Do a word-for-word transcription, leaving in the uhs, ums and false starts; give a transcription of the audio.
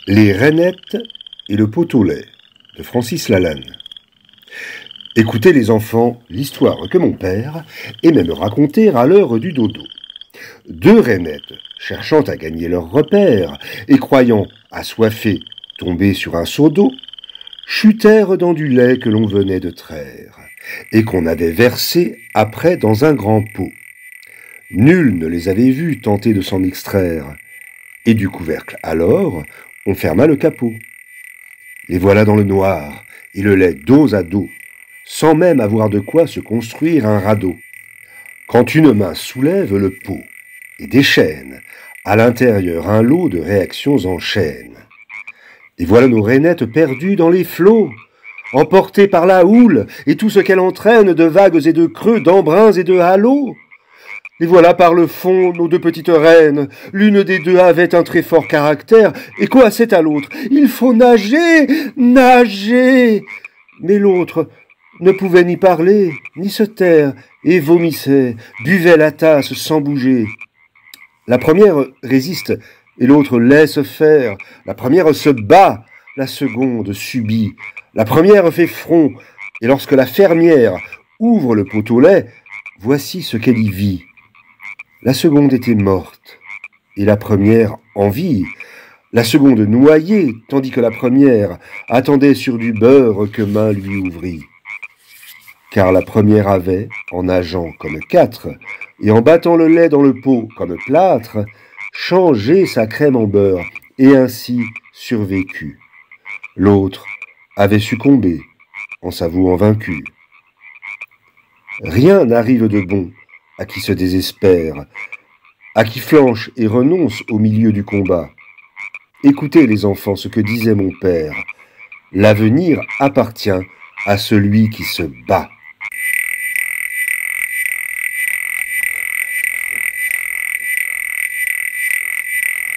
Les rainettes et le pot au lait de Francis Lalanne. Écoutez les enfants l'histoire que mon père aimait me raconter à l'heure du dodo. Deux rainettes, cherchant à gagner leur repère et croyant, assoiffées, tomber sur un seau d'eau, chutèrent dans du lait que l'on venait de traire et qu'on avait versé après dans un grand pot. Nul ne les avait vues tenter de s'en extraire, et du couvercle alors on ferma le capot. Les voilà dans le noir, et le lait dos à dos, sans même avoir de quoi se construire un radeau. Quand une main soulève le pot et déchaîne à l'intérieur un lot de réactions en chaîne. Et voilà nos rainettes perdues dans les flots, emportées par la houle et tout ce qu'elle entraîne de vagues et de creux, d'embruns et de halos. Les voilà par le fond, nos deux petites reines. L'une des deux avait un très fort caractère, et coassait à l'autre. « Il faut nager, nager !» Mais l'autre ne pouvait ni parler, ni se taire, et vomissait, buvait la tasse sans bouger. La première résiste, et l'autre laisse faire. La première se bat, la seconde subit. La première fait front, et lorsque la fermière ouvre le pot au lait, voici ce qu'elle y vit. La seconde était morte, et la première en vie. La seconde noyée, tandis que la première attendait sur du beurre que main lui ouvrit. Car la première avait, en nageant comme quatre, et en battant le lait dans le pot comme plâtre, changé sa crème en beurre, et ainsi survécu. L'autre avait succombé, en s'avouant vaincu. Rien n'arrive de bon à qui se désespère, à qui flanche et renonce au milieu du combat. Écoutez les enfants ce que disait mon père. L'avenir appartient à celui qui se bat.